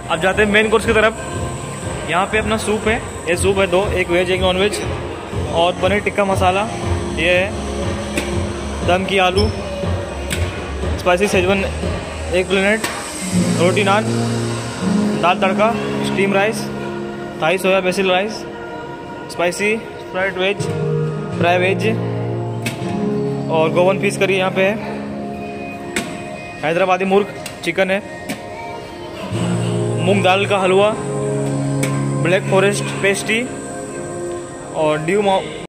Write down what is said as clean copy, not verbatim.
अब जाते हैं मेन कोर्स की तरफ। यहाँ पे अपना सूप है, ये सूप है 2, एक वेज एक नॉन वेज, और पनीर टिक्का मसाला, ये है दम की आलू, स्पाइसी सेजवन एक plate, roti naan, dal tadka, steam rice, Thai soya basil rice, spicy fried veg, fry veg, और गोवन फिश करी यहाँ पे है, हैदराबादी मुर्ग चिकन है, मूंग दाल का हलवा, ब्लैक फॉरेस्ट पेस्ट्री और ड्यू